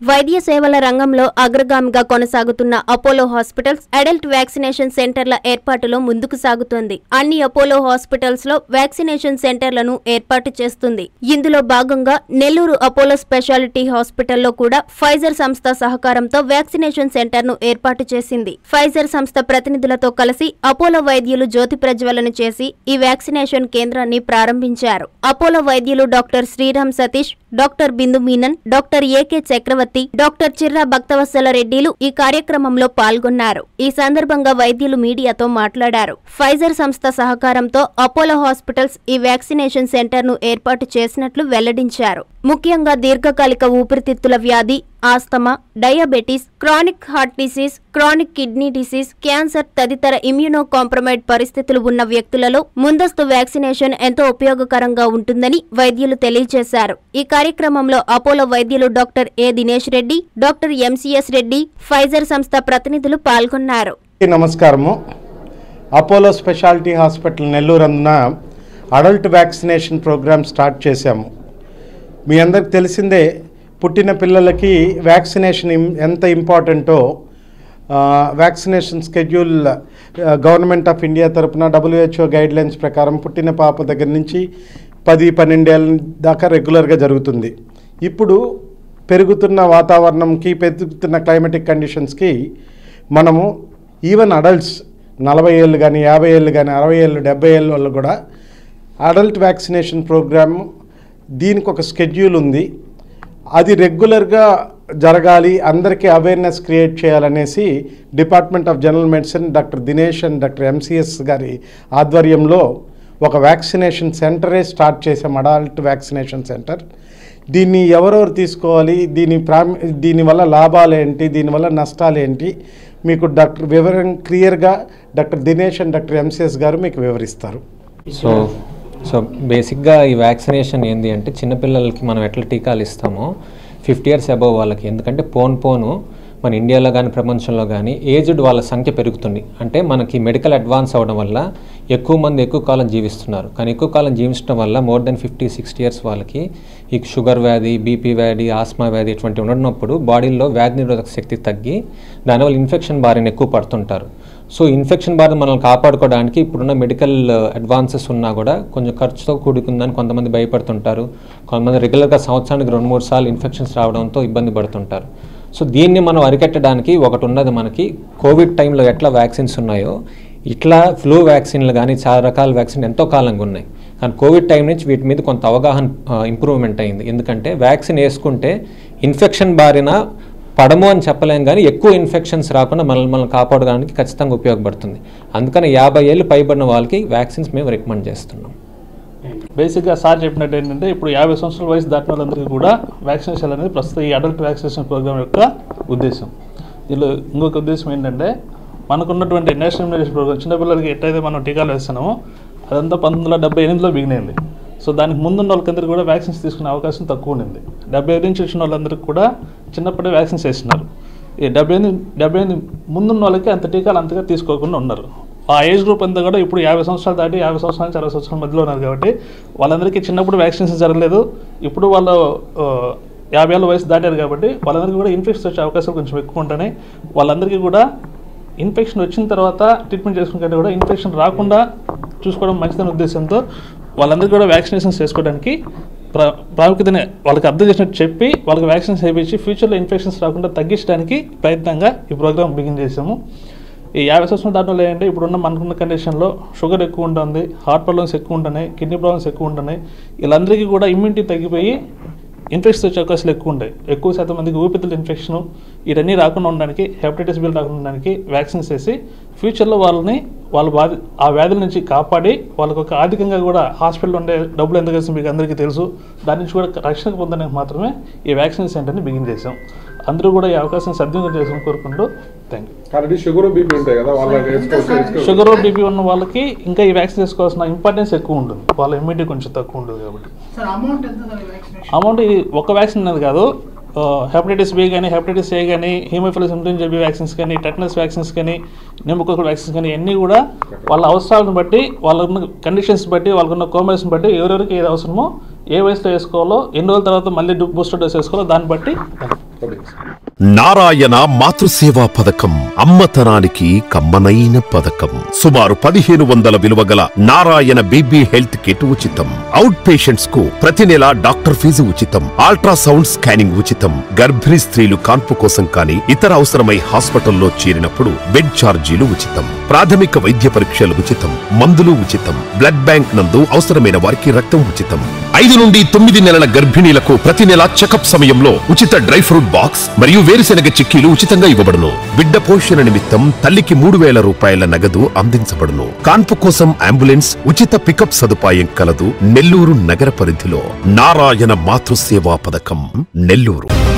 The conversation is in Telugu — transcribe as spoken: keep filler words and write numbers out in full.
వైద్య సేవల రంగంలో అగ్రగామిగా కొనసాగుతున్న అపోలో హాస్పిటల్స్ అడల్ట్ వ్యాక్సినేషన్ సెంటర్ల ఏర్పాటులో ముందుకు సాగుతోంది. అన్ని అపోలో హాస్పిటల్స్ లో వ్యాక్సినేషన్ సెంటర్లను ఏర్పాటు చేస్తుంది. ఇందులో భాగంగా నెల్లూరు అపోలో స్పెషాలిటీ హాస్పిటల్లో కూడా ఫైజర్ సంస్థ సహకారంతో వ్యాక్సినేషన్ సెంటర్ ను ఏర్పాటు చేసింది. ఫైజర్ సంస్థ ప్రతినిధులతో కలిసి అపోలో వైద్యులు జ్యోతి ప్రజ్వలన చేసి ఈ వ్యాక్సినేషన్ కేంద్రాన్ని ప్రారంభించారు. అపోలో వైద్యులు doctor Sriram Satish, doctor Bindu Menon, doctor AK Chakravarthi, doctor Chirra Bhaktavatsala రెడ్డిలు ఈ కార్యక్రమంలో పాల్గొన్నారు. ఈ సందర్భంగా వైద్యులు మీడియాతో మాట్లాడారు. ఫైజర్ సంస్థ సహకారంతో అపోలో హాస్పిటల్స్ ఈ వ్యాక్సినేషన్ సెంటర్ ను ఏర్పాటు చేసినట్లు వెల్లడించారు. ముఖ్యంగా దీర్ఘకాలిక ఊపిరితిత్తుల వ్యాధి, asthma, diabetes, chronic heart disease, chronic kidney disease, cancer తదితర ఇమ్యూనో కాంప్రమైడ్ పరిస్థితులు ఉన్న వ్యక్తులలో ముందస్తు వ్యాక్సినేషన్ ఎంతో ఉపయోగకరంగా ఉంటుందని వైద్యులు తెలియజేశారు. ఈ కార్యక్రమంలో అపోలో వైద్యులు doctor A Dinesh Reddy, doctor MCS Reddy, Pfizer సంస్థ ప్రతినిధులు పాల్గొన్నారు. నమస్కారము. అపోలో స్పెషాలిటీ హాస్పిటల్ నెల్లూరు అందున అడల్ట్ వ్యాక్సినేషన్ ప్రోగ్రామ్ స్టార్ట్ చేశాము. మీ అందరికి తెలిసిందే, పుట్టిన పిల్లలకి వ్యాక్సినేషన్ ఎంత ఇంపార్టెంటో vaccination schedule government of India తరపున డబ్ల్యూహెచ్ఓ గైడ్లైన్స్ ప్రకారం పుట్టిన పాప దగ్గర నుంచి పది పన్నెండేళ్ళ దాకా రెగ్యులర్గా జరుగుతుంది. ఇప్పుడు పెరుగుతున్న వాతావరణంకి, పెరుగుతున్న క్లైమేటిక్ కండిషన్స్కి మనము ఈవెన్ అడల్ట్స్ నలభై ఏళ్ళు కానీ, యాభై ఏళ్ళు కానీ, అరవై ఏళ్ళు, డెబ్బై ఏళ్ళ వాళ్ళు కూడా అడల్ట్ వ్యాక్సినేషన్ ప్రోగ్రామ్ దీనికి ఒక స్కెడ్యూల్ ఉంది. అది రెగ్యులర్గా జరగాలి, అందరికీ అవేర్నెస్ క్రియేట్ చేయాలనేసి department of general medicine doctor Dinesh and doctor MCS గారి ఆధ్వర్యంలో ఒక వ్యాక్సినేషన్ సెంటరే స్టార్ట్ చేసాం, అడల్ట్ వ్యాక్సినేషన్ సెంటర్. దీన్ని ఎవరెవరు తీసుకోవాలి, దీని ప్రామి దీనివల్ల లాభాలు ఏంటి, దీనివల్ల నష్టాలు ఏంటి, మీకు డాక్టర్ వివరం క్లియర్గా doctor Dinesh and doctor MCS గారు మీకు వివరిస్తారు. సో సో బేసిక్గా ఈ వ్యాక్సినేషన్ ఏంటి అంటే, చిన్నపిల్లలకి మనం ఎట్లా టీకాలు ఇస్తామో ఫిఫ్టీ ఇయర్స్ అబోవ్ వాళ్ళకి, ఎందుకంటే పోను పోను మన ఇండియాలో కానీ ప్రపంచంలో కానీ ఏజ్డ్ వాళ్ళ సంఖ్య పెరుగుతుంది. అంటే మనకి మెడికల్ అడ్వాన్స్ అవ్వడం వల్ల ఎక్కువ మంది ఎక్కువ కాలం జీవిస్తున్నారు. కానీ ఎక్కువ కాలం జీవించడం వల్ల more than fifty sixty years వాళ్ళకి ఈ షుగర్ వ్యాధి, బీపీ వ్యాధి, ఆస్మా వ్యాధి ఇటువంటివి ఉన్నప్పుడు బాడీలో వ్యాధి నిరోధక శక్తి తగ్గి దానివల్ల ఇన్ఫెక్షన్ బారిన ఎక్కువ పడుతుంటారు. సో ఇన్ఫెక్షన్ బారిన మనల్ని కాపాడుకోవడానికి ఇప్పుడున్న మెడికల్ అడ్వాన్సెస్ ఉన్నా కూడా కొంచెం ఖర్చుతో కూడుకుందని కొంతమంది భయపడుతుంటారు. కొంతమంది రెగ్యులర్గా సంవత్సరానికి రెండు మూడు సార్లు ఇన్ఫెక్షన్స్ రావడంతో ఇబ్బంది పడుతుంటారు. సో దీన్ని మనం అరికట్టడానికి ఒకటి ఉన్నది, మనకి కోవిడ్ టైంలో ఎట్లా వ్యాక్సిన్స్ ఉన్నాయో ఇట్లా ఫ్లూ వ్యాక్సిన్లు కానీ చాలా రకాల వ్యాక్సిన్ ఎంతో కాలంగా ఉన్నాయి. కానీ కోవిడ్ టైం నుంచి వీటి మీద కొంత అవగాహన ఇంప్రూవ్మెంట్ అయింది. ఎందుకంటే వ్యాక్సిన్ వేసుకుంటే ఇన్ఫెక్షన్ బారిన పడము అని చెప్పలేం, కానీ ఎక్కువ ఇన్ఫెక్షన్స్ రాకుండా మనల్ని మనం కాపాడడానికి ఖచ్చితంగా ఉపయోగపడుతుంది. అందుకని యాభై ఏళ్ళు పైబడిన వాళ్ళకి వ్యాక్సిన్స్ మేము రికమెండ్ చేస్తున్నాం. బేసిక్గా సార్ చెప్పినట్టు ఏంటంటే, ఇప్పుడు యాభై సంవత్సరాల వయసు దాటిన వాళ్ళందరికీ కూడా వ్యాక్సినేషన్ అనేది ప్రస్తుతం ఈ అడల్ట్ వ్యాక్సినేషన్ ప్రోగ్రామ్ యొక్క ఉద్దేశం. దీనిలో ఇంకొక ఉద్దేశం ఏంటంటే, మనకున్నటువంటి నేషనల్ ఇమ్యునైజేషన్ ప్రోగ్రామ్ చిన్నపిల్లలకి ఎట్లయితే మనం టీకాలు వేస్తున్నామో అదంతా పంతొమ్మిది వందల డెబ్బై ఎనిమిదిలో బిగినైంది. సో దానికి ముందున్న వాళ్ళకందరికీ కూడా వ్యాక్సిన్స్ తీసుకునే అవకాశం తక్కువ ఉండింది. డెబ్బై ఐదు నుంచి వచ్చిన వాళ్ళందరికీ కూడా చిన్నప్పుడే వ్యాక్సిన్స్ వేస్తున్నారు. ఈ డెబ్బై ఎనిమిది డెబ్బై ఎనిమిది ముందున్న వాళ్ళకి అంత టీకాలు అంతగా తీసుకోకుండా ఉన్నారు. ఆ ఏజ్ గ్రూప్ అంతా కూడా ఇప్పుడు యాభై సంవత్సరాలు దాటి యాభై సంవత్సరాల నుంచి అరవై సంవత్సరాల మధ్యలో ఉన్నారు. కాబట్టి వాళ్ళందరికీ చిన్నప్పుడు వ్యాక్సినేషన్ జరగలేదు. ఇప్పుడు వాళ్ళు యాభై ఏళ్ళ వయసు దాటారు కాబట్టి వాళ్ళందరికీ కూడా ఇన్ఫెక్షన్ వచ్చే అవకాశాలు కొంచెం ఎక్కువ ఉంటాయి. వాళ్ళందరికీ కూడా ఇన్ఫెక్షన్ వచ్చిన తర్వాత ట్రీట్మెంట్ చేసుకునే కంటే కూడా ఇన్ఫెక్షన్ రాకుండా చూసుకోవడం మంచిదనే ఉద్దేశంతో వాళ్ళందరికీ కూడా వ్యాక్సినేషన్స్ చేసుకోవడానికి ప్రా ప్రాముఖ్యతనే వాళ్ళకి అర్థం చేసినట్టు చెప్పి వాళ్ళకి వ్యాక్సిన్స్ వేయించి ఫ్యూచర్లో ఇన్ఫెక్షన్స్ రాకుండా తగ్గించడానికి ప్రయత్నంగా ఈ ప్రోగ్రామ్ బిగిన్ చేసాము. ఈ యాభై సంవత్సరాల దాంట్లో ఏంటంటే, ఇప్పుడున్న మనకున్న కండిషన్లో షుగర్ ఎక్కువ ఉంటుంది, హార్ట్ ప్రాబ్లమ్స్ ఎక్కువ ఉంటున్నాయి, కిడ్నీ ప్రాబ్లమ్స్ ఎక్కువ ఉంటున్నాయి. వీళ్ళందరికీ కూడా ఇమ్యూనిటీ తగ్గిపోయి ఇన్ఫెక్షన్స్ వచ్చే అవకాశాలు ఎక్కువ ఉంటాయి. ఎక్కువ శాతం మందికి ఊపిరితిత్తుల ఇన్ఫెక్షన్ ఇవన్నీ రాకుండా ఉండడానికి, హెపటైటిస్ బి రాకుండా ఉండడానికి వ్యాక్సిన్స్ వేసి ఫ్యూచర్లో వాళ్ళని వాళ్ళ బాధ ఆ వ్యాధుల నుంచి కాపాడి వాళ్ళకు ఒక ఆర్థికంగా కూడా హాస్పిటల్లో ఉండే డబ్బులు ఎంత కలిసి మీకు అందరికీ తెలుసు, దాని నుంచి కూడా రక్షణ పొందడానికి మాత్రమే ఈ వ్యాక్సిన్ సెంటర్ని బిగిన్ చేసాం. అందరూ కూడా ఈ అవకాశం సద్వినియోగం చేసుకుని కోరుకుంటూ థ్యాంక్ యూ. షుగర్ బీపీ ఉంటాయి కదా, వాళ్ళకి షుగర్ బీపీ ఉన్న వాళ్ళకి ఇంకా ఈ వ్యాక్సిన్ వేసుకోవాల్సిన ఇంపార్టెన్స్ ఎక్కువ ఉంటుంది. వాళ్ళ ఇమ్యూనిటీ కొంచెం తక్కువ ఉంటుంది. కాబట్టి అమౌంట్ ఇది ఒక వ్యాక్సిన్ అనేది కాదు, హెపటైటిస్ బి కానీ, హెపటైటిస్ ఏ కానీ, హీమోఫిలస్ ఇన్ఫ్లుయెంజా వ్యాక్సిన్స్ కానీ, టెటనస్ వ్యాక్సిన్స్ కానీ, న్యూమోకోకల్ వ్యాక్సిన్స్ కానీ అన్నీ కూడా వాళ్ళ అవసరాలను బట్టి, వాళ్ళకున్న కండిషన్స్ బట్టి, వాళ్ళకున్న కోమర్స్ని బట్టి ఎవరెవరికి ఏది అవసరమో, ఏ వయసులో వేసుకోవాలో, ఎన్ని రోజుల తర్వాత మళ్ళీ బూస్టర్ డోస్ వేసుకోవాలో దాన్ని బట్టి నారాయణ మాతృసేవా పథకం అమ్మతనానికి కమ్మనైన పథకం. సుమారు పదిహేను వందల విలువ గల నారాయణ బేబీ హెల్త్ కిట్ ఉచితం. అవుట్ పేషెంట్స్ కు ప్రతి నెల డాక్టర్ ఫీజు ఉచితం. అల్ట్రాసౌండ్ స్కానింగ్ ఉచితం. గర్భిణీ స్త్రీలు కాన్పు కోసం కానీ ఇతర అవసరమై హాస్పిటల్లో చేరినప్పుడు బెడ్ ఛార్జీలు ఉచితం. ప్రాథమిక వైద్య పరీక్షలు ఉచితం. మందులు ఉచితం. బ్లడ్ బ్యాంక్ నందు అవసరమైన వారికి రక్తం ఉచితం. ఐదు నుండి తొమ్మిది నెలల గర్భిణీలకు ప్రతి నెల చెకప్ సమయంలో ఉచిత డ్రై ఫ్రూట్ బాక్స్ మరియు వేరుశెనగ చిక్కీలు ఉచితంగా ఇవ్వబడును. బిడ్డ పోషణ నిమిత్తం తల్లికి మూడు వేల రూపాయల నగదు అందించబడును. కాన్పు కోసం అంబులెన్స్ ఉచిత పికప్ సదుపాయం కలదు. నెల్లూరు నగర పరిధిలో నారాయణ మాతృసేవా పథకం నెల్లూరు.